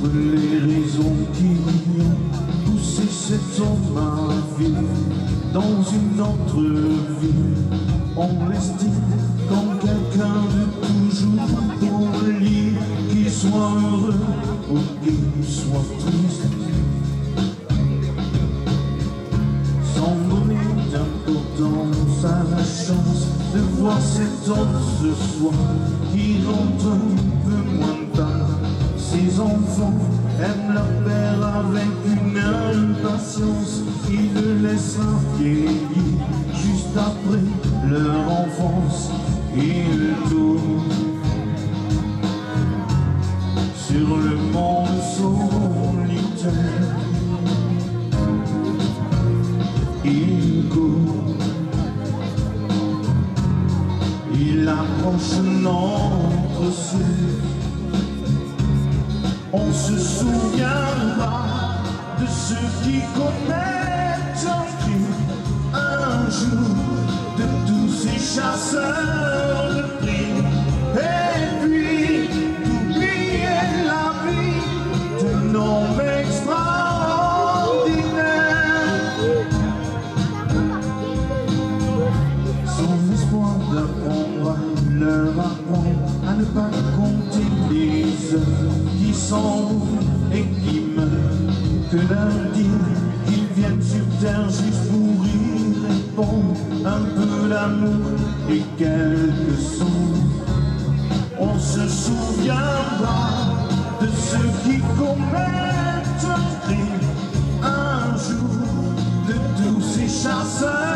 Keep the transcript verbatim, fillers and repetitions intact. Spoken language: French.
les raisons qui ont poussé cet homme à vivre dans une autre vie, on l'estime comme quelqu'un de toujours poli, qu'il soit heureux ou qu'il soit triste, sans donner d'importance à la chance de voir cet homme ce soir qui rentre un peu moins tard. Ses enfants aiment leur père avec une impatience qui le laissera vieillir juste après leur enfance. Il tourne sur le monde solitaire, il court, il approche notre ciel. On se souviendra de ceux qui commettent un crime un jour, de tous ces chasseurs de primes, et puis d'oublier la vie d'un homme extraordinaire. Son espoir d'apprendre à leur apprendre à ne pas compter les heures qui s'en vont et qui meurent, que leur dire qu'ils viennent sur terre juste pour y répondre un peu d'amour et quelques sons. On se souviendra de ceux qui commettent un crime un jour, de tous ces chasseurs